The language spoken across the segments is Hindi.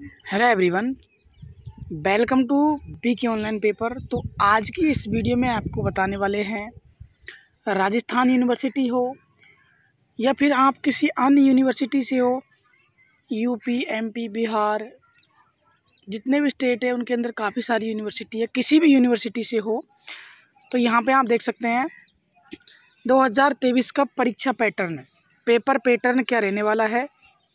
Hello everyone, welcome to BK online paper. तो आज की इस वीडियो में आपको बताने वाले हैं, राजस्थान यूनिवर्सिटी हो या फिर आप किसी अन्य यूनिवर्सिटी से हो, यूपी, एमपी, बिहार, जितने भी स्टेट है उनके अंदर काफ़ी सारी यूनिवर्सिटी है, किसी भी यूनिवर्सिटी से हो, तो यहाँ पे आप देख सकते हैं 2023 का परीक्षा पैटर्न, पेपर पैटर्न क्या रहने वाला है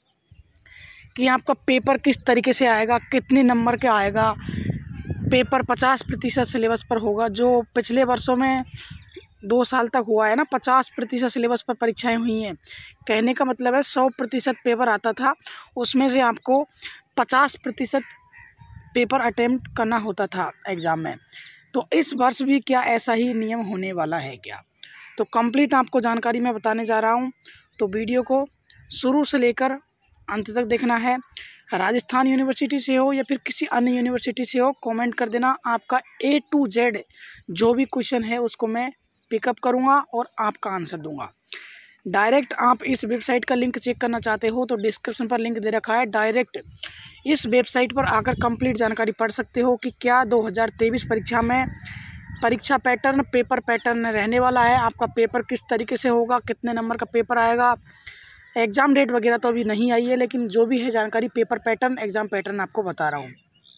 कि आपका पेपर किस तरीके से आएगा, कितने नंबर का आएगा। पेपर 50% सिलेबस पर होगा, जो पिछले वर्षों में 2 साल तक हुआ है ना, 50% सिलेबस पर परीक्षाएं हुई हैं। कहने का मतलब है 100% पेपर आता था, उसमें से आपको 50% पेपर अटेम्प्ट करना होता था एग्ज़ाम में। तो इस वर्ष भी क्या ऐसा ही नियम होने वाला है क्या? तो कंप्लीट आपको जानकारी मैं बताने जा रहा हूँ, तो वीडियो को शुरू से लेकर अंत तक देखना है। राजस्थान यूनिवर्सिटी से हो या फिर किसी अन्य यूनिवर्सिटी से हो, कमेंट कर देना। आपका A to Z जो भी क्वेश्चन है उसको मैं पिकअप करूँगा और आपका आंसर दूंगा। डायरेक्ट आप इस वेबसाइट का लिंक चेक करना चाहते हो तो डिस्क्रिप्शन पर लिंक दे रखा है, डायरेक्ट इस वेबसाइट पर आकर कंप्लीट जानकारी पढ़ सकते हो कि क्या 2023 परीक्षा में परीक्षा पैटर्न, पेपर पैटर्न रहने वाला है। आपका पेपर किस तरीके से होगा, कितने नंबर का पेपर आएगा। एग्ज़ाम डेट वगैरह तो अभी नहीं आई है, लेकिन जो भी है जानकारी, पेपर पैटर्न, एग्ज़ाम पैटर्न आपको बता रहा हूँ।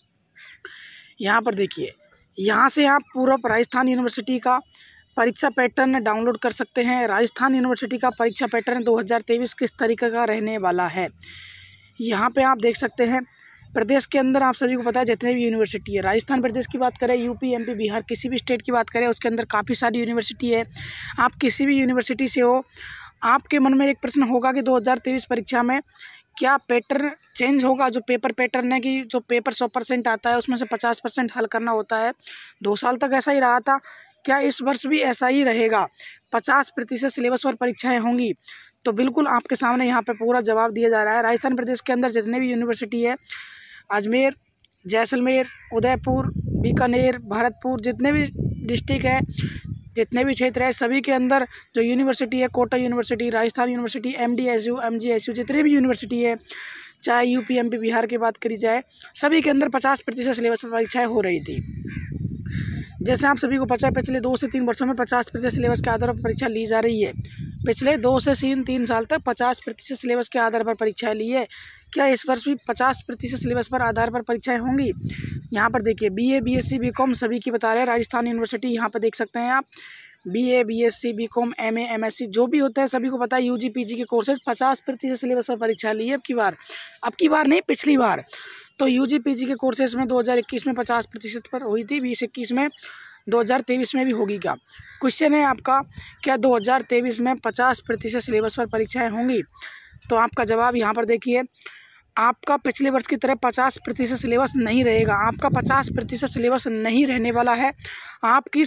यहाँ पर देखिए, यहाँ से आप पूरा राजस्थान यूनिवर्सिटी का परीक्षा पैटर्न डाउनलोड कर सकते हैं। राजस्थान यूनिवर्सिटी का परीक्षा पैटर्न 2023 किस तरीके का रहने वाला है, यहाँ पे आप देख सकते हैं। प्रदेश के अंदर आप सभी को पता है जितने भी यूनिवर्सिटी है, राजस्थान प्रदेश की बात करें, यूपी, एमपी, बिहार, किसी भी स्टेट की बात करें, उसके अंदर काफ़ी सारी यूनिवर्सिटी है। आप किसी भी यूनिवर्सिटी से हो, आपके मन में एक प्रश्न होगा कि 2023 परीक्षा में क्या पैटर्न चेंज होगा। जो पेपर पैटर्न है कि जो पेपर 100% आता है उसमें से 50% हल करना होता है। 2 साल तक ऐसा ही रहा था, क्या इस वर्ष भी ऐसा ही रहेगा? 50% सिलेबस पर परीक्षाएं होंगी। तो बिल्कुल आपके सामने यहाँ पे पूरा जवाब दिया जा रहा है। राजस्थान प्रदेश के अंदर जितने भी यूनिवर्सिटी है, अजमेर, जैसलमेर, उदयपुर, बीकानेर, भरतपुर, जितने भी डिस्ट्रिक्ट है, जितने भी क्षेत्र है, सभी के अंदर जो यूनिवर्सिटी है, Kota university, Rajasthan university, MDSU, MGSU, जितने भी यूनिवर्सिटी है, चाहे यूपी, एमपी, बिहार की बात करी जाए, सभी के अंदर 50% सिलेबस पर परीक्षाएं हो रही थी। जैसे आप सभी को पता है, पिछले 2 से 3 वर्षों में 50% सिलेबस के आधार पर परीक्षा ली जा रही है। पिछले 2 से 3 साल तक 50% सिलेबस के आधार पर परीक्षाएं ली है। क्या इस वर्ष भी 50% सिलेबस पर आधार पर परीक्षाएं होंगी? यहाँ पर देखिए, BA, BSc, BCom सभी की बता रहे हैं। राजस्थान यूनिवर्सिटी यहाँ पर देख सकते हैं आप, BA, BSc, BCom, MA, MSc जो भी होता है सभी को पता है। UG, PG के कोर्सेज 50% सिलेबस पर परीक्षा ली है अब की बार नहीं, पिछली बार। तो UG, PG के कोर्सेज में 2021 में 50% पर हुई थी, 2021 में, 2023 में भी होगी क्या? क्वेश्चन है आपका, क्या 2023 में 50% सिलेबस पर परीक्षाएं होंगी? तो आपका जवाब यहाँ पर देखिए, आपका पिछले वर्ष की तरह 50% सिलेबस नहीं रहेगा। आपका 50% सिलेबस नहीं रहने वाला है। आपकी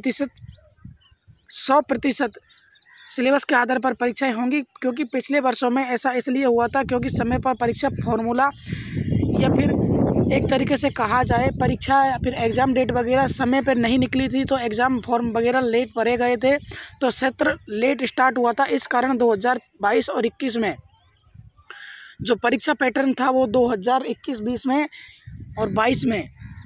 100% सिलेबस के आधार पर परीक्षाएं होंगी। क्योंकि पिछले वर्षों में ऐसा इसलिए हुआ था क्योंकि समय पर परीक्षा फॉर्मूला या फिर एक तरीके से कहा जाए परीक्षा या फिर एग्ज़ाम डेट वगैरह समय पर नहीं निकली थी, तो एग्ज़ाम फॉर्म वगैरह लेट भरे गए थे, तो सत्र लेट स्टार्ट हुआ था। इस कारण 2022 और 21 में जो परीक्षा पैटर्न था वो 2021-20 में और 22 में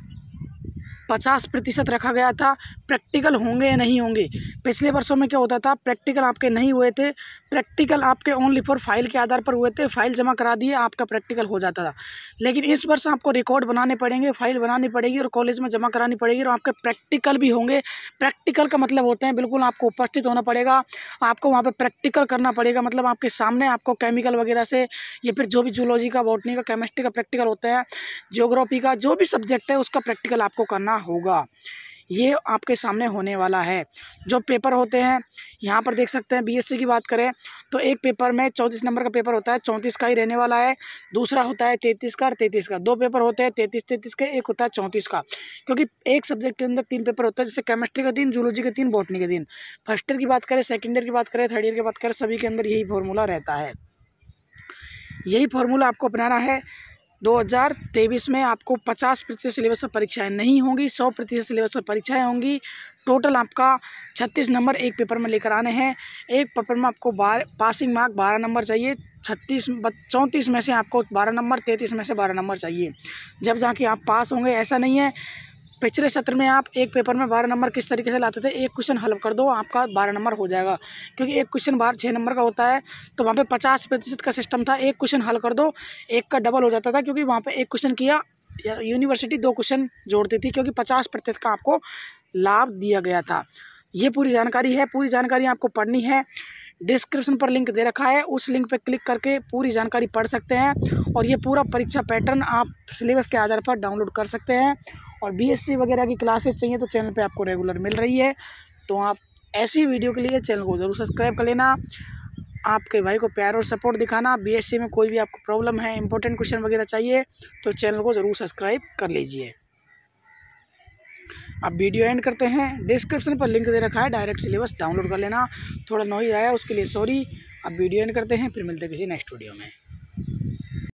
50% रखा गया था। प्रैक्टिकल होंगे या नहीं होंगे? पिछले वर्षों में क्या होता था, प्रैक्टिकल आपके नहीं हुए थे, प्रैक्टिकल आपके ओनली फॉर फाइल के आधार पर हुए थे। फाइल जमा करा दिए, आपका प्रैक्टिकल हो जाता था। लेकिन इस वर्ष आपको रिकॉर्ड बनाने पड़ेंगे, फाइल बनानी पड़ेगी और कॉलेज में जमा करानी पड़ेगी, और आपके प्रैक्टिकल भी होंगे। प्रैक्टिकल का मतलब होते हैं बिल्कुल आपको उपस्थित होना पड़ेगा, आपको वहाँ पर प्रैक्टिकल करना पड़ेगा। मतलब आपके सामने आपको केमिकल वगैरह से या फिर जो भी जूलॉजी का, बॉटनी का, केमिस्ट्री का प्रैक्टिकल होते हैं, ज्योग्राफी का जो भी सब्जेक्ट है उसका प्रैक्टिकल आपको करना होगा। ये आपके सामने होने वाला है। जो पेपर होते हैं यहाँ पर देख सकते हैं, BSc की बात करें तो एक पेपर में 34 नंबर का पेपर होता है, 34 का ही रहने वाला है। दूसरा होता है 33 का और 33 का। 2 पेपर होते हैं 33 का, एक होता है 34 का। क्योंकि एक सब्जेक्ट के अंदर 3 पेपर होता है, जैसे केमिस्ट्री का 3, जूलॉजी का 3, बॉटनी का 3। फर्स्ट ईयर की बात करें, सेकेंड ईयर की बात करें, थर्ड ईयर की बात करें, सभी के अंदर यही फॉर्मूला रहता है। यही फार्मूला आपको अपनाना है। 2023 में आपको 50% सिलेबस पर परीक्षाएं नहीं होंगी, 100% सिलेबस पर परीक्षाएं होंगी। टोटल आपका 36 नंबर एक पेपर में लेकर आने हैं। एक पेपर में आपको पासिंग मार्क 12 नंबर चाहिए, 34 में से आपको 12 नंबर, 33 में से 12 नंबर चाहिए जब जाके आप पास होंगे। ऐसा नहीं है पिछले सत्र में आप एक पेपर में 12 नंबर किस तरीके से लाते थे, एक क्वेश्चन हल कर दो आपका 12 नंबर हो जाएगा, क्योंकि एक क्वेश्चन बाहर 6 नंबर का होता है। तो वहाँ पे 50% का सिस्टम था, एक क्वेश्चन हल कर दो एक का डबल हो जाता था, क्योंकि वहाँ पे एक क्वेश्चन किया यूनिवर्सिटी 2 क्वेश्चन जोड़ती थी, क्योंकि 50% का आपको लाभ दिया गया था। ये पूरी जानकारी है, पूरी जानकारी आपको पढ़नी है। डिस्क्रिप्शन पर लिंक दे रखा है, उस लिंक पर क्लिक करके पूरी जानकारी पढ़ सकते हैं और ये पूरा परीक्षा पैटर्न आप सिलेबस के आधार पर डाउनलोड कर सकते हैं। और बीएससी वगैरह की क्लासेस चाहिए तो चैनल पे आपको रेगुलर मिल रही है, तो आप ऐसी वीडियो के लिए चैनल को ज़रूर सब्सक्राइब कर लेना। आपके भाई को प्यार और सपोर्ट दिखाना। बीएससी में कोई भी आपको प्रॉब्लम है, इंपॉर्टेंट क्वेश्चन वगैरह चाहिए तो चैनल को ज़रूर सब्सक्राइब कर लीजिए। अब वीडियो एंड करते हैं। डिस्क्रिप्शन पर लिंक दे रखा है, डायरेक्ट सिलेबस डाउनलोड कर लेना। थोड़ा नॉइज़ आया उसके लिए सॉरी। अब वीडियो एंड करते हैं, फिर मिलते हैं किसी नेक्स्ट वीडियो में।